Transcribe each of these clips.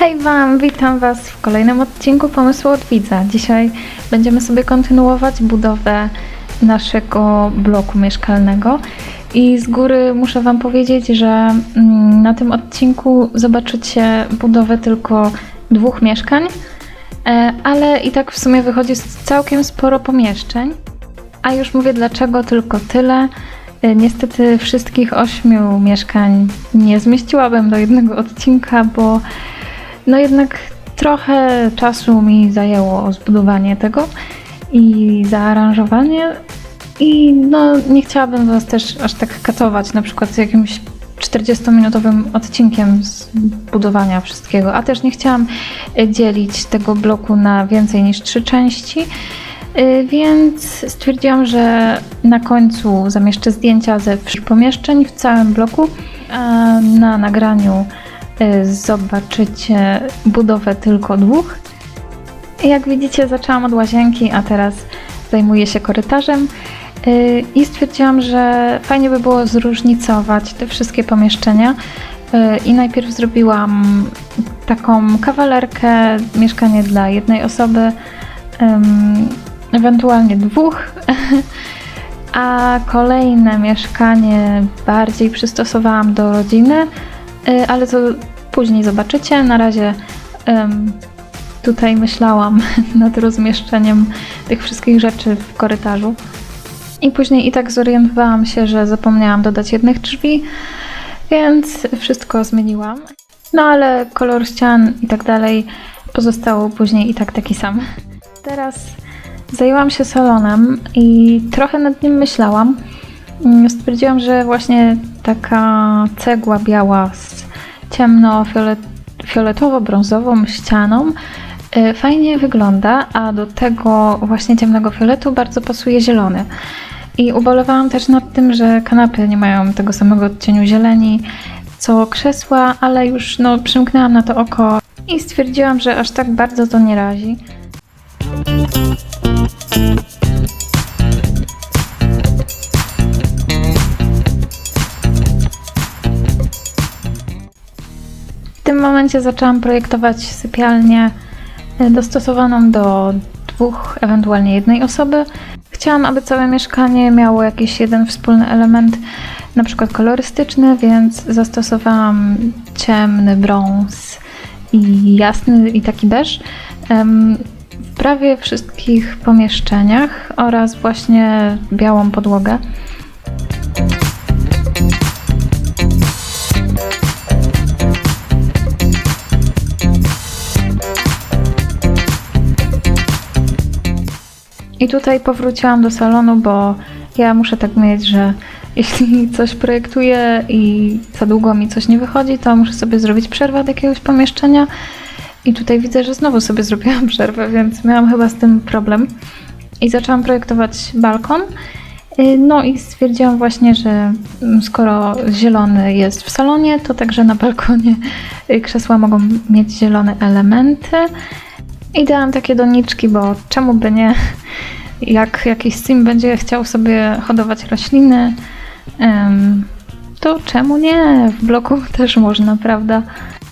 Hej Wam, witam Was w kolejnym odcinku Pomysłu od Widza. Dzisiaj będziemy sobie kontynuować budowę naszego bloku mieszkalnego i z góry muszę Wam powiedzieć, że na tym odcinku zobaczycie budowę tylko 2 mieszkań, ale i tak w sumie wychodzi całkiem sporo pomieszczeń. A już mówię dlaczego tylko tyle. Niestety wszystkich 8 mieszkań nie zmieściłabym do jednego odcinka, bo no jednak trochę czasu mi zajęło zbudowanie tego i zaaranżowanie i no nie chciałabym Was też aż tak katować na przykład z jakimś 40-minutowym odcinkiem z budowania wszystkiego, a też nie chciałam dzielić tego bloku na więcej niż 3 części, więc stwierdziłam, że na końcu zamieszczę zdjęcia ze wszystkich pomieszczeń w całym bloku, a na nagraniu zobaczycie budowę tylko 2. Jak widzicie, zaczęłam od łazienki, a teraz zajmuję się korytarzem i stwierdziłam, że fajnie by było zróżnicować te wszystkie pomieszczenia i najpierw zrobiłam taką kawalerkę, mieszkanie dla jednej osoby, ewentualnie 2, a kolejne mieszkanie bardziej przystosowałam do rodziny, ale to później zobaczycie. Na razie tutaj myślałam nad rozmieszczeniem tych wszystkich rzeczy w korytarzu i później i tak zorientowałam się, że zapomniałam dodać jednych drzwi, więc wszystko zmieniłam. No ale kolor ścian i tak dalej pozostało później i tak taki sam. Teraz zajęłam się salonem i trochę nad nim myślałam. Stwierdziłam, że właśnie taka cegła biała z ciemno-fioletowo-brązową ścianą fajnie wygląda, a do tego właśnie ciemnego fioletu bardzo pasuje zielony. I ubolewałam też nad tym, że kanapy nie mają tego samego odcieniu zieleni co krzesła, ale już przymknęłam na to oko i stwierdziłam, że aż tak bardzo to nie razi. W tym momencie zaczęłam projektować sypialnię dostosowaną do 2, ewentualnie jednej osoby. Chciałam, aby całe mieszkanie miało jakiś jeden wspólny element, na przykład kolorystyczny, więc zastosowałam ciemny brąz i jasny i taki beż w prawie wszystkich pomieszczeniach oraz właśnie białą podłogę. I tutaj powróciłam do salonu, bo ja muszę tak mieć, że jeśli coś projektuję i za długo mi coś nie wychodzi, to muszę sobie zrobić przerwę od jakiegoś pomieszczenia. I tutaj widzę, że znowu sobie zrobiłam przerwę, więc miałam chyba z tym problem. I zaczęłam projektować balkon. No i stwierdziłam właśnie, że skoro zielony jest w salonie, to także na balkonie krzesła mogą mieć zielone elementy. I dałam takie doniczki, bo czemu by nie? Jak jakiś sim będzie chciał sobie hodować rośliny, to czemu nie? W bloku też można, prawda?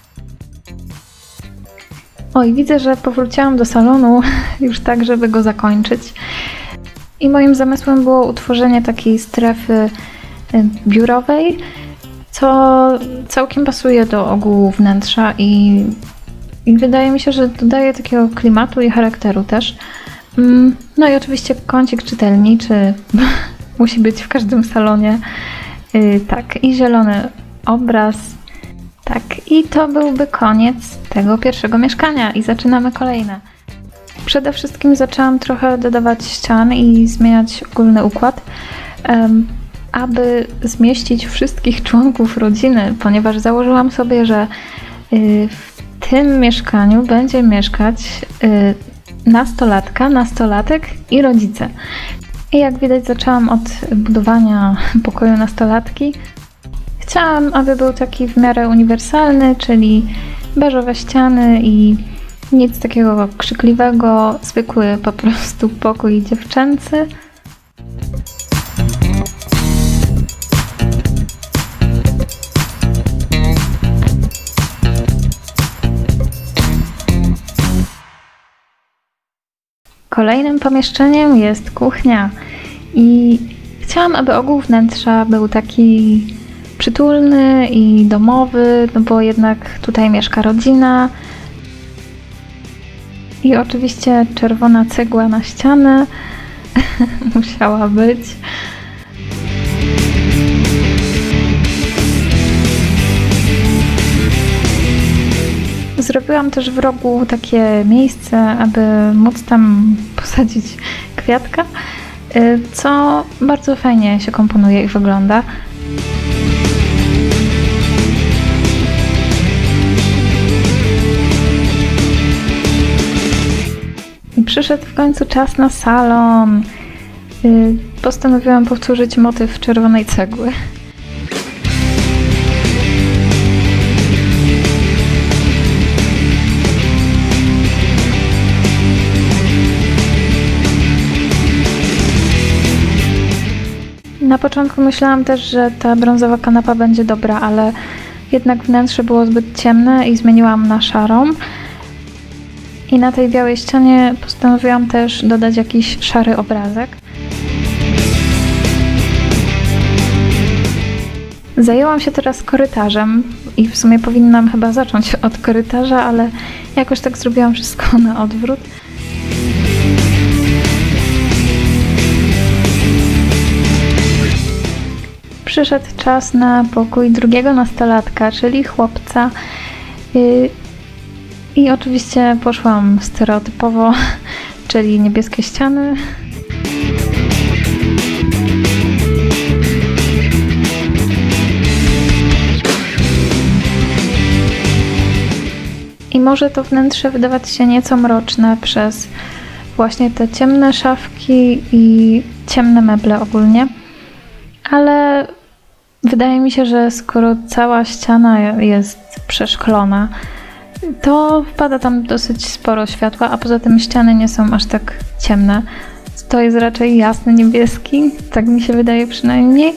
Oj, widzę, że powróciłam do salonu już tak, żeby go zakończyć. I moim zamysłem było utworzenie takiej strefy biurowej, co całkiem pasuje do ogółu wnętrza i wydaje mi się, że dodaje takiego klimatu i charakteru też. No i oczywiście kącik czytelniczy musi być w każdym salonie. Tak, i zielony obraz. Tak, i to byłby koniec tego pierwszego mieszkania i zaczynamy kolejne. Przede wszystkim zaczęłam trochę dodawać ścian i zmieniać ogólny układ, aby zmieścić wszystkich członków rodziny, ponieważ założyłam sobie, że w tym mieszkaniu będzie mieszkać nastolatek i rodzice. I jak widać, zaczęłam od budowania pokoju nastolatki. Chciałam, aby był taki w miarę uniwersalny, czyli beżowe ściany i nic takiego krzykliwego, zwykły po prostu pokój dziewczęcy. Kolejnym pomieszczeniem jest kuchnia i chciałam, aby ogół wnętrza był taki przytulny i domowy, no bo jednak tutaj mieszka rodzina. I oczywiście czerwona cegła na ścianę musiała być. Zrobiłam też w rogu takie miejsce, aby móc tam posadzić kwiatka, co bardzo fajnie się komponuje i wygląda. I przyszedł w końcu czas na salon. Postanowiłam powtórzyć motyw czerwonej cegły. Na początku myślałam też, że ta brązowa kanapa będzie dobra, ale jednak wnętrze było zbyt ciemne i zmieniłam na szarą. I na tej białej ścianie postanowiłam też dodać jakiś szary obrazek. Zajęłam się teraz korytarzem i w sumie powinnam chyba zacząć od korytarza, ale jakoś tak zrobiłam wszystko na odwrót. Przyszedł czas na pokój drugiego nastolatka, czyli chłopca. I oczywiście poszłam stereotypowo, czyli niebieskie ściany. I może to wnętrze wydawać się nieco mroczne przez właśnie te ciemne szafki i ciemne meble ogólnie, ale wydaje mi się, że skoro cała ściana jest przeszklona, to wpada tam dosyć sporo światła, a poza tym ściany nie są aż tak ciemne. To jest raczej jasny niebieski, tak mi się wydaje przynajmniej.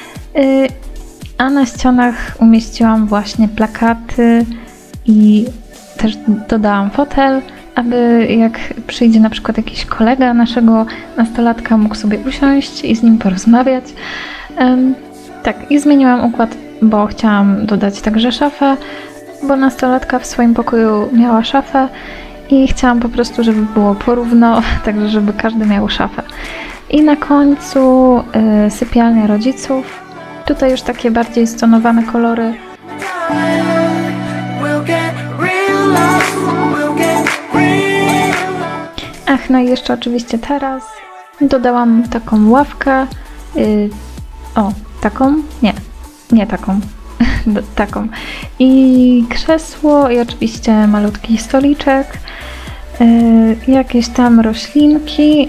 A na ścianach umieściłam właśnie plakaty i też dodałam fotel, aby jak przyjdzie na przykład jakiś kolega naszego nastolatka, mógł sobie usiąść i z nim porozmawiać. Tak, i zmieniłam układ, bo chciałam dodać także szafę, bo nastolatka w swoim pokoju miała szafę i chciałam po prostu, żeby było porówno, także żeby każdy miał szafę. I na końcu sypialnia rodziców. Tutaj już takie bardziej stonowane kolory. Ach, no i jeszcze oczywiście taras. Dodałam taką ławkę. O, taką? Nie taką. Taką. I krzesło i oczywiście malutki stoliczek. Jakieś tam roślinki.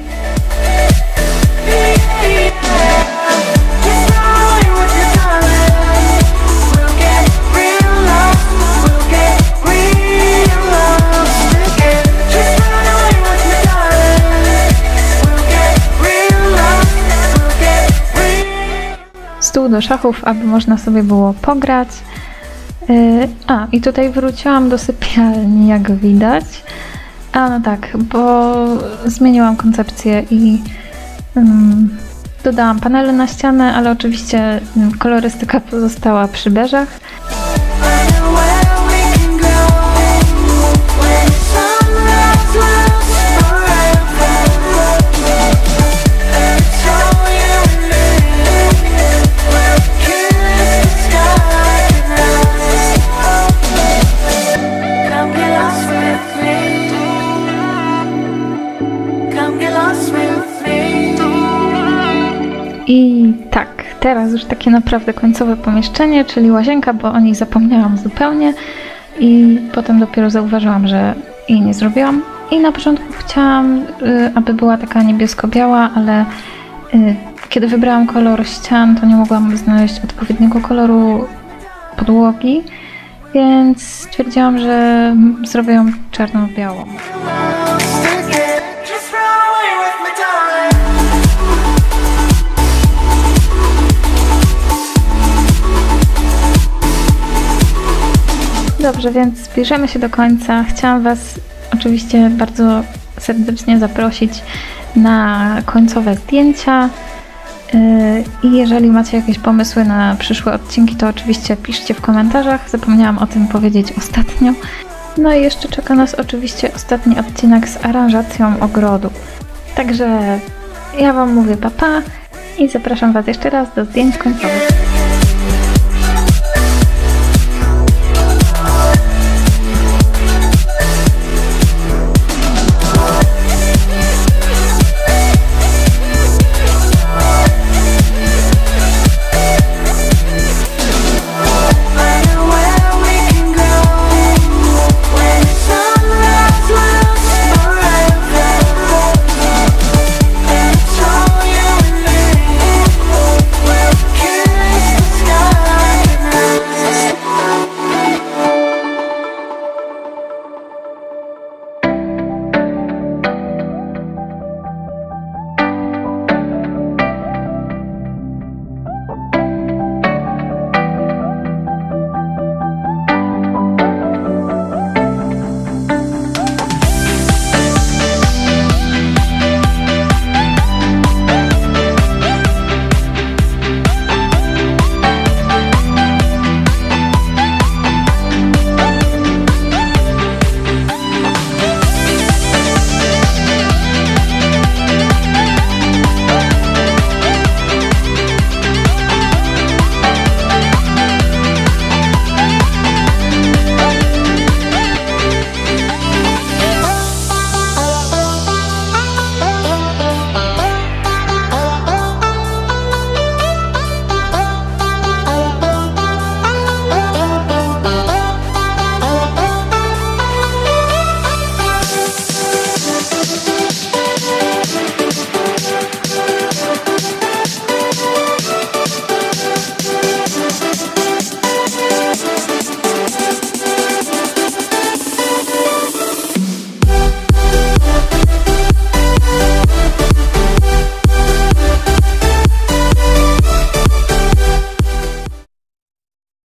Stół do szachów, aby można sobie było pograć. I tutaj wróciłam do sypialni, jak widać. No tak, bo zmieniłam koncepcję i dodałam panele na ścianę, ale oczywiście kolorystyka pozostała przy beżach. I tak, teraz już takie naprawdę końcowe pomieszczenie, czyli łazienka, bo o niej zapomniałam zupełnie i potem dopiero zauważyłam, że jej nie zrobiłam. I na początku chciałam, aby była taka niebiesko-biała, ale kiedy wybrałam kolor ścian, to nie mogłam znaleźć odpowiedniego koloru podłogi, więc stwierdziłam, że zrobię ją czarno-białą. Dobrze, więc zbliżamy się do końca. Chciałam Was oczywiście bardzo serdecznie zaprosić na końcowe zdjęcia. I jeżeli macie jakieś pomysły na przyszłe odcinki, to oczywiście piszcie w komentarzach. Zapomniałam o tym powiedzieć ostatnio. No i jeszcze czeka nas oczywiście ostatni odcinek z aranżacją ogrodu. Także ja Wam mówię pa pa i zapraszam Was jeszcze raz do zdjęć końcowych.